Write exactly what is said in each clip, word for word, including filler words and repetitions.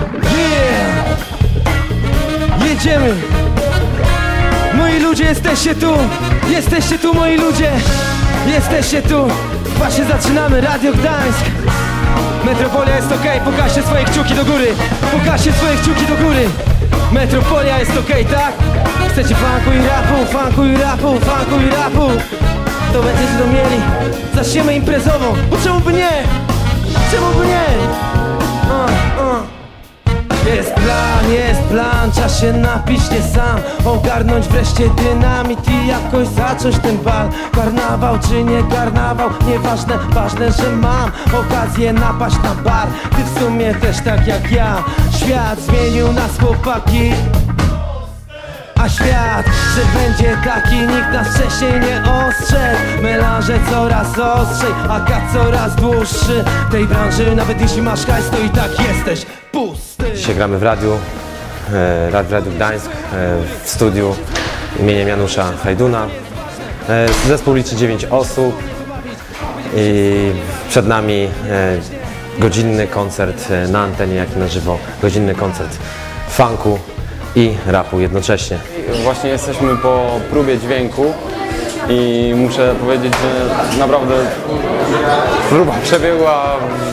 Yeah! Jedziemy! Moi ludzie, jesteście tu! Jesteście tu, moi ludzie! Jesteście tu! Właśnie zaczynamy, Radio Gdańsk! Metropolia jest okej, okay. Pokażcie swoje kciuki do góry! Pokażcie swoje kciuki do góry! Metropolia jest okej, okay, tak? Chcecie funku i rapu, funku i rapu, funku i rapu? To będziecie to mieli. Zaczniemy imprezową, bo czemu by nie? Czemu by nie? Uh, uh. Jest plan, jest plan, czas się napić nie sam. Ogarnąć wreszcie dynamit i jakoś zacząć ten bal. Karnawał czy nie karnawał, nieważne, ważne, że mam okazję napaść na bar. Ty w sumie też tak jak ja. Świat zmienił nas, chłopaki. A świat, że będzie taki, nikt nas wcześniej nie ostrzegł. Melanże coraz ostrzej, a kat coraz dłuższy. W tej branży nawet jeśli masz hajs, to i tak jesteś pusty. Dzisiaj gramy w radiu, e, w Radiu Gdańsk, e, w studiu imieniem Janusza Hajduna. E, zespół liczy dziewięć osób i przed nami e, godzinny koncert na antenie, jak i na żywo. Godzinny koncert funku i rapu jednocześnie. Właśnie jesteśmy po próbie dźwięku i muszę powiedzieć, że naprawdę próba przebiegła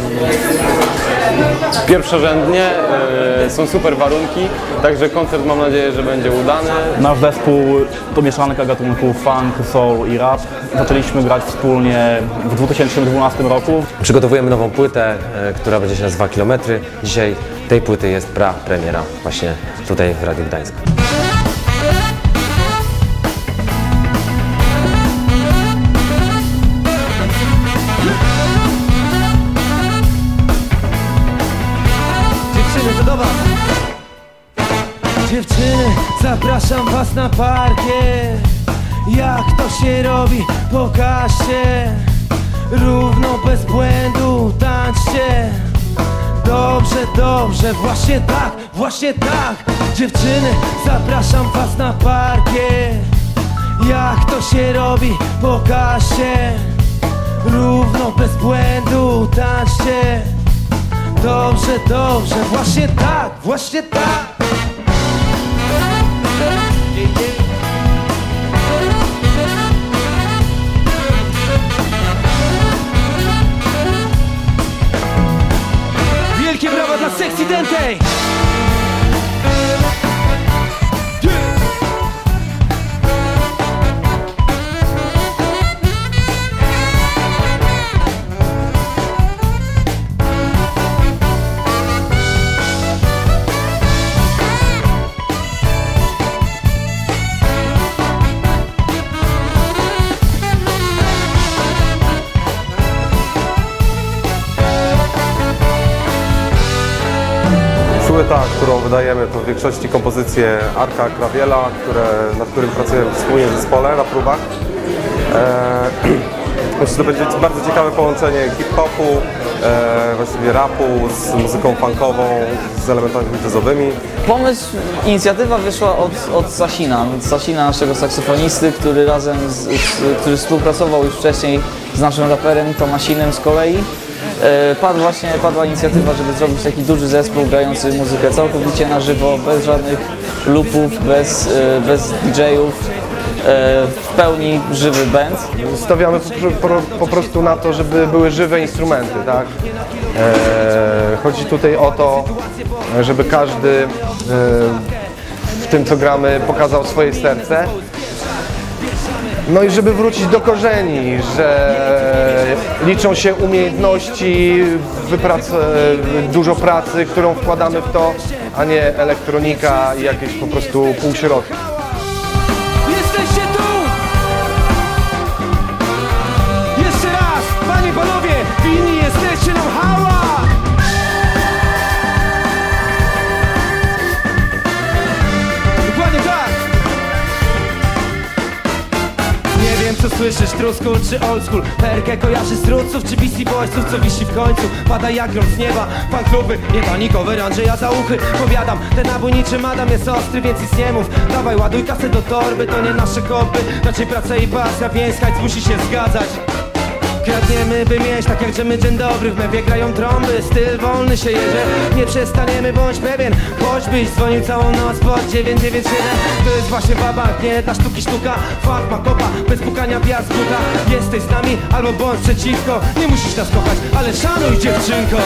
pierwszorzędnie, są super warunki, także koncert mam nadzieję, że będzie udany. Nasz zespół to mieszanka gatunków funk, soul i rap. Zaczęliśmy grać wspólnie w dwa tysiące dwunastym roku. Przygotowujemy nową płytę, która będzie się nazywała Kilometry. Dzisiaj tej płyty jest pra-premiera właśnie tutaj w Radiu Gdańsk. Dziewczyny, to do was! Dziewczyny, zapraszam was na parkiet. Jak to się robi, pokażcie. Równo, bez błędu, tańczcie. Dobrze, dobrze, właśnie tak, właśnie tak. Dziewczyny, zapraszam was na parkiet. Jak to się robi, pokażcie. Równo, bez błędu, tańczcie. Dobrze, dobrze, właśnie tak, właśnie tak. Wielkie brawa dla Sexy Dentej! Płyta, którą wydajemy, to w większości kompozycje Arka Krawiela, które, nad którym pracujemy wspólnie w zespole na próbach. Eee, myślę, że to będzie bardzo ciekawe połączenie hip-hopu, e, właściwie rapu z muzyką funkową, z elementami jazzowymi. Pomysł, inicjatywa wyszła od, od Sasina, od Sasina, naszego saksofonisty, który razem, z, z, który współpracował już wcześniej z naszym raperem Tomasinem z kolei. Padł właśnie, padła inicjatywa, żeby zrobić taki duży zespół grający muzykę całkowicie na żywo, bez żadnych loopów, bez, bez didżejów, w pełni żywy band. Stawiamy po, po, po prostu na to, żeby były żywe instrumenty, tak? E, chodzi tutaj o to, żeby każdy e, w tym, co gramy, pokazał swoje serce. No i żeby wrócić do korzeni, że liczą się umiejętności, dużo pracy, którą wkładamy w to, a nie elektronika i jakieś po prostu półśrodki. Jesteście tu! Jeszcze raz, panie, panowie, winni jesteście nam hała! Dokładnie tak! Nie wiem, co słyszysz, trusku czy old school. Perkę kojarzy z truców czy Beastie Boysów, co wisi w końcu. Pada jak grom z nieba, fan kluby, nie panikowy, Andrzeja za uchy. Powiadam, ten nabój niczym Adam jest ostry, więc nic nie mów. Dawaj, ładuj kasę do torby, to nie nasze hobby. Raczej praca i pasja, więc hajc musi się zgadzać. Kradniemy, by mieć tak jak dżemy, dzień dobry. W mewie grają trąby, styl wolny się jeże. Nie przestaniemy, bądź pewien, choćbyś dzwonił całą noc pod dziewięć dziewięć siedem. To jest właśnie babak, nie ta sztuki sztuka. Fakt ma kopa, bez pukania wjazd buta. Jesteś z nami, albo bądź przeciwko. Nie musisz nas kochać, ale szanuj dziewczynko.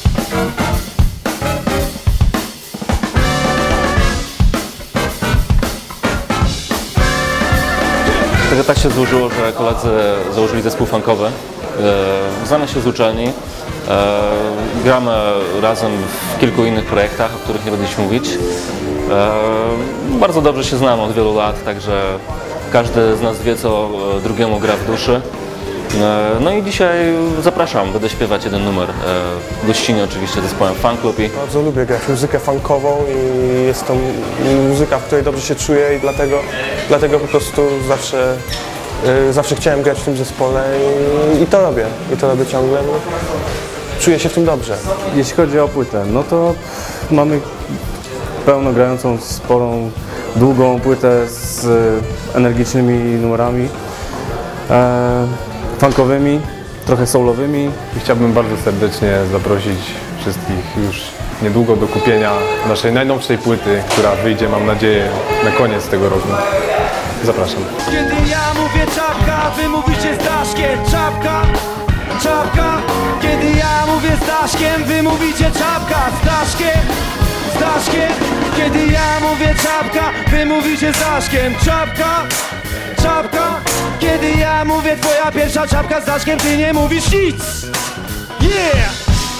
Także tak się złożyło, że koledzy założyli zespół funkowy. E, znamy się z uczelni. E, gramy razem w kilku innych projektach, o których nie będę dziś mówić. E, bardzo dobrze się znamy od wielu lat, także każdy z nas wie, co drugiemu gra w duszy. E, no i dzisiaj zapraszam, będę śpiewać jeden numer. E, gościnnie oczywiście zespołem Funk Club. Bardzo lubię grać muzykę funkową i jest to muzyka, w której dobrze się czuję i dlatego, dlatego po prostu zawsze, yy, zawsze chciałem grać w tym zespole i, i to robię, i to robię ciągle. No. Czuję się w tym dobrze. Jeśli chodzi o płytę, no to mamy pełno grającą, sporą, długą płytę z energicznymi numerami. E, funkowymi, trochę soulowymi. I chciałbym bardzo serdecznie zaprosić wszystkich już niedługo do kupienia naszej najnowszej płyty, która wyjdzie, mam nadzieję, na koniec tego roku. Zapraszam. Kiedy ja mówię czapka, wy mówicie z Daszkiem. Czapka, czapka. Kiedy ja mówię z Daszkiem, wy mówicie czapka. Z Daszkiem, z Daszkiem. Kiedy ja mówię czapka, wy mówicie z Daszkiem. Czapka, czapka. Kiedy ja mówię twoja pierwsza czapka z Daszkiem, ty nie mówisz nic. Yeah!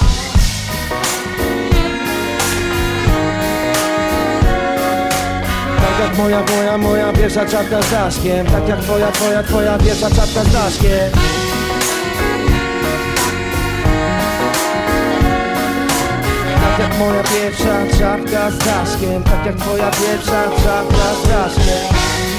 Tak jak moja, moja, moja pierwsza czapka z Daszkiem. Tak jak twoja, twoja, twoja pierwsza czapka z Daszkiem. Tak jak moja pierwsza czapka z Daszkiem. Tak jak twoja pierwsza czapka z Daszkiem.